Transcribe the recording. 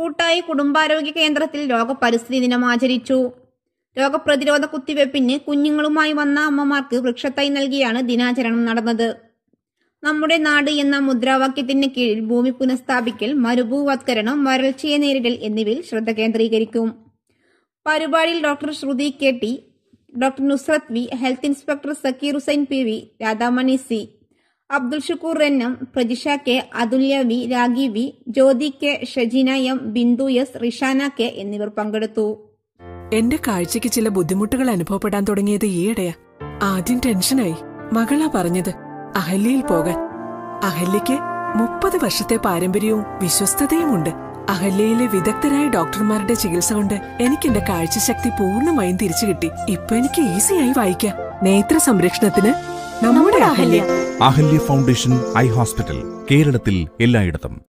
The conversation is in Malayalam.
കൂട്ടായി കുടുംബാരോഗ്യ കേന്ദ്രത്തിൽ ലോക പരിസ്ഥിതി ദിനം ആചരിച്ചു. രോഗപ്രതിരോധ കുത്തിവയ്പ്പിന് കുഞ്ഞുങ്ങളുമായി വന്ന അമ്മമാർക്ക് വൃക്ഷത്തൈ നൽകിയാണ് ദിനാചരണം നടന്നത്. നമ്മുടെ നാട് എന്ന മുദ്രാവാക്യത്തിന് കീഴിൽ ഭൂമി പുനഃസ്ഥാപിക്കൽ, മരുഭൂവത്കരണം, വരൾച്ചയെ നേരിടൽ എന്നിവയിൽ ശ്രദ്ധ കേന്ദ്രീകരിക്കും. പരിപാടിയിൽ doctor Shruthi KT, doctor Nusrath V, health inspector Sakkeer Hussain PV, Radhamani C, Abdul Shukkoor NM, Prajisha K, Athulya V, Ragi V, Jyothi K, Shajeena M, Bindu S, Rishana K എന്നിവർ പങ്കെടുത്തു. എന്റെ കാഴ്ചയ്ക്ക് ചില ബുദ്ധിമുട്ടുകൾ അനുഭവപ്പെടാൻ തുടങ്ങിയത് ഈയിടെയാ. ആദ്യം ടെൻഷനായി. മകളാ പറഞ്ഞത് അഹല്യയിൽ പോകാൻ. അഹല്യയ്ക്ക് 30 വർഷത്തെ പാരമ്പര്യവും വിശ്വസ്തതയുമുണ്ട്. അഹല്യയിലെ വിദഗ്ധരായ ഡോക്ടർമാരുടെ ചികിത്സ കൊണ്ട് എനിക്ക് എന്റെ കാഴ്ചശക്തി പൂർണ്ണമായും തിരിച്ചു കിട്ടി. ഇപ്പൊ എനിക്ക് ഈസിയായി വായിക്കാം. നേത്ര സംരക്ഷണത്തിന് നമ്മുടെ Ahalya. Ahalya foundation eye hospital, കേരളത്തിൽ എല്ലായിടത്തും.